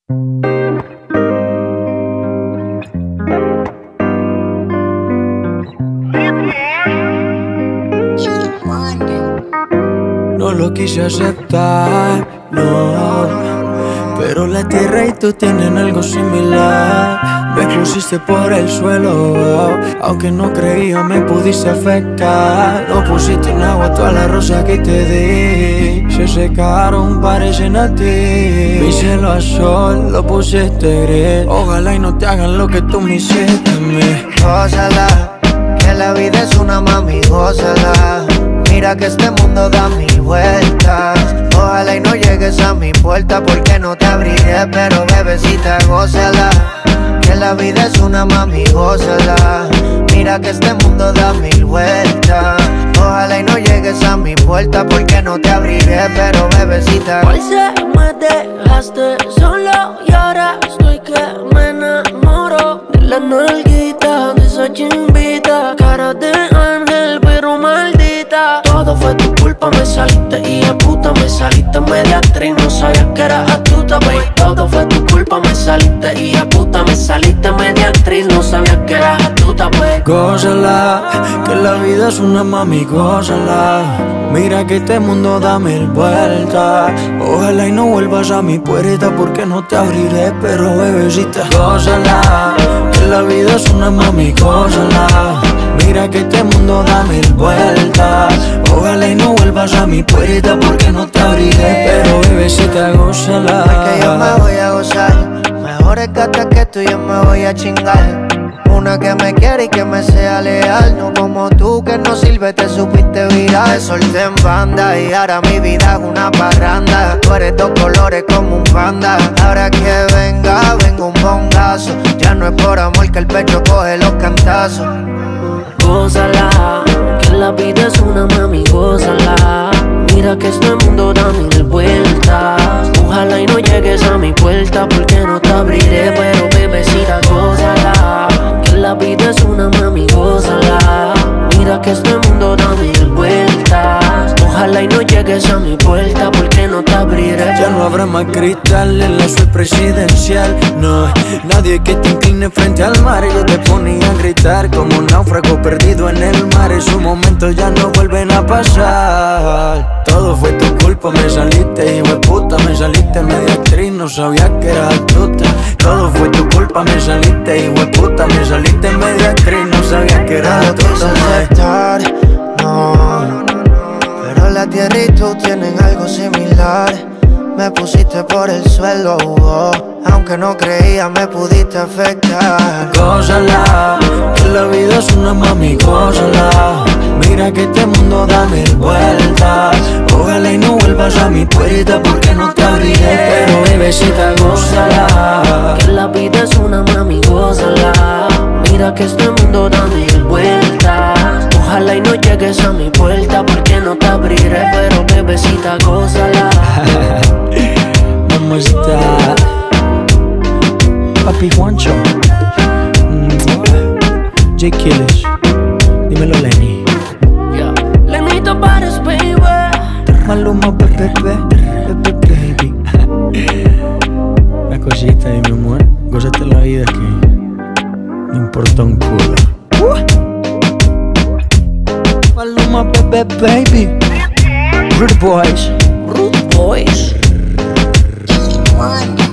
No lo quise aceptar, no, pero la tierra y tú tienen algo similar. Me pusiste por el suelo, aunque no creía me pudiste afectar. No pusiste en agua todas las rosas que te di, se secaron, parecen a ti. Mi cielo a sol lo pusiste gris, ojalá y no te hagan lo que tú me hiciste a mí. Gózala, que la vida es una mami, gózala. Mira que este mundo da mil vueltas. Ojalá y no llegues a mi puerta porque no te abriré, pero bebecita, gózala. Que la vida es una mami, gózala. Mira que este mundo da mil vueltas. Ojalá y no llegues a mi puerta porque no te abriré, pero bebecita. Hoy sé me dejaste solo y ahora estoy que me enamoro de la nalguita, de esa chimbita, cara de ángel pero maldita. Todo fue tu culpa, me saliste y a puta me saliste media actriz, no sabía que eras astuta, baby. Todo fue tu culpa, me saliste y a puta me saliste media actriz, no sabía que eras astuta, baby. Gózala, que la vida es una mami, gózala. Mira que este mundo da mil vueltas. Ojalá y no vuelvas a mi puerta porque no te abriré, pero bebecita, gózala. Que la vida es una mami, gózala. Mira que este mundo da mil vueltas. Ojalá y no vuelvas a mi puerta porque no te abriré, pero bebecita, gózala. Que yo me voy a gozar, mejor es que tú yo me voy a chingar. Una que me quiere y que me sea leal, no como tú que no sirve, te supiste virar. Te solté en banda y ahora mi vida es una parranda. Tú eres dos colores como un panda. Ahora que venga un bongazo. Ya no es por amor que el pecho coge los cantazos. Gózala, que la vida es una mami, gózala. Mira que este mundo da mil vueltas. Ojalá y no llegues a mi puerta porque no te abriré, pero bebecita, gózala. Que la vida es una mami, gózala. Mira que este mundo da mil vueltas. Ojalá y no llegues a mi puerta porque no te abriré. Ya no habrá más cristal en la suite presidencial, no. Nadie que te incline frente al mar. Yo te ponía a gritar como un náufrago perdido en el mar. Esos momentos ya no vuelven a pasar. Todo fue tu culpa, me saliste, hijo de puta. Me saliste media actriz, no sabía que eras astuta. Todo fue tu culpa, me saliste, hijo de puta. Me saliste media actriz, no sabía que eras astuta. No, pero la tierra y tú tienen algo similar. Me pusiste por el suelo, aunque no creía me pudiste afectar. Gózala, que la vida es una mami, gózala. Mira que este mundo da mil vueltas. Ojalá y no vuelvas a mi puerta porque no te abriré, pero bebecita, gózala. Que la vida es una mami, gózala. Mira que este mundo da mil vueltas. Ojalá y no llegues a mi puerta porque no te abriré, pero bebecita, gózala. ¿Cómo está? Papi Juancho, J. Killers, dímelo Lenny. Lenny Tavares, baby. Maluma, baby. Una cosita ahí, mi amor. Gózate la vida que no importa un culo. Maluma, baby. Rude Boys. Rude Boys. One.